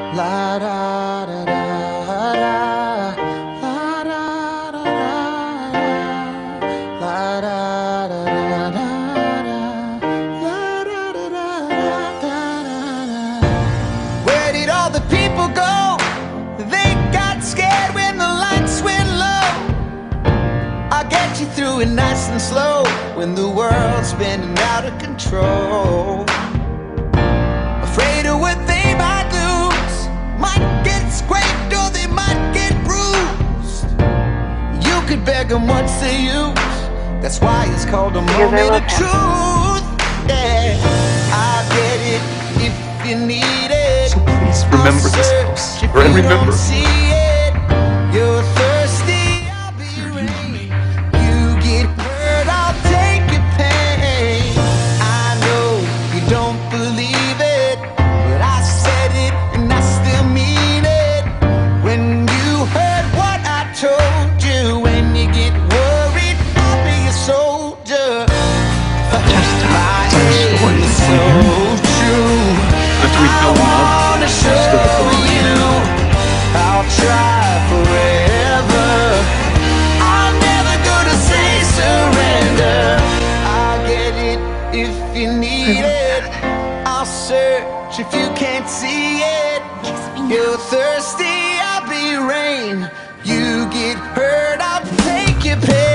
La da da da da, la da da da da, la da da da da, la da da da da. Where did all the people go? They got scared when the lights went low. I'll get you through it nice and slow when the world's spinning out of control. Afraid of what they might lose, might get scraped or they might get bruised. You could beg them, what's the use? That's why it's called a moment of truth. Yeah, I'll get it if you need it. So please remember this house. If And you remember. don't see it, you're thirsty, I'll be rain. You get hurt, I'll take your pain. I know you don't believe it, but I said it and I still mean it. When you heard what I told you, when you get worried, I'll be a soldier. My aim is so true. After we fell in love, I wanna she stood up show for me. you I'll try forever. I'm never gonna say surrender. I'll get it if you need it. I'll search if you can't see it. You're thirsty, I'll be rain. You get hurt, I'll take your pain.